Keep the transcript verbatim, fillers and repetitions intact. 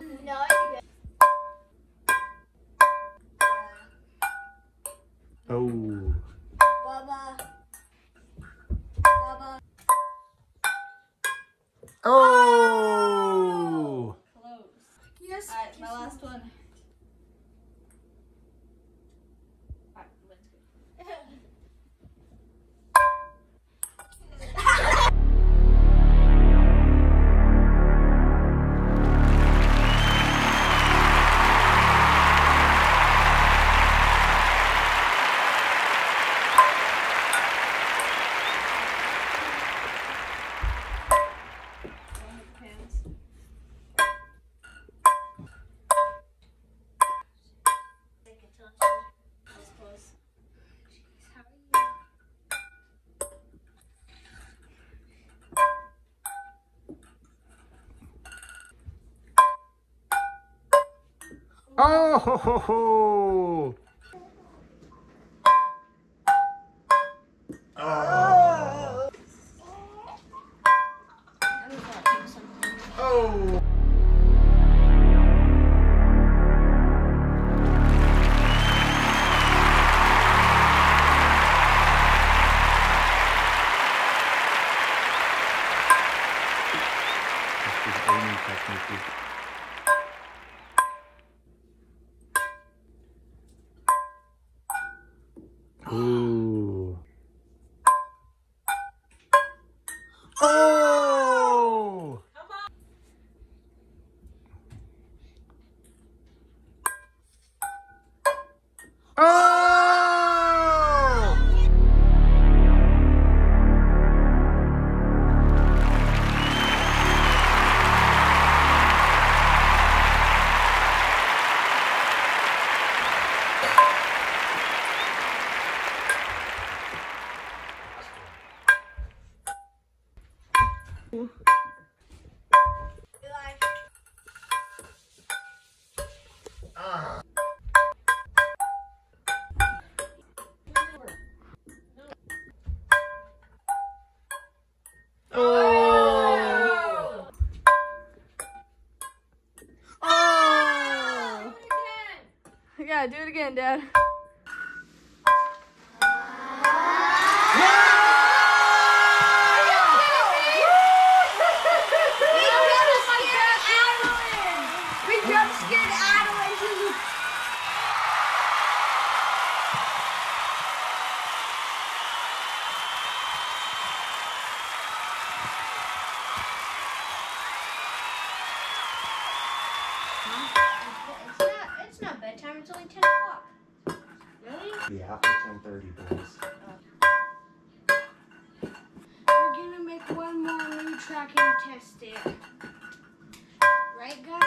No, you're good. Oh. Bubba. Bubba. Oh. Close. Yes. All right, my last one. Oh ho ho ho! Oh! Oh! This is only technically. Ooh. Oh! Come on. Oh! Ah. Oh! Oh! Yeah, do it again, Dad. We jump scared Adeline. It's not, it's not bedtime, it's only ten o'clock. Really? Yeah, after ten thirty, boys. We're gonna make one more new tracking test there. Right, guys?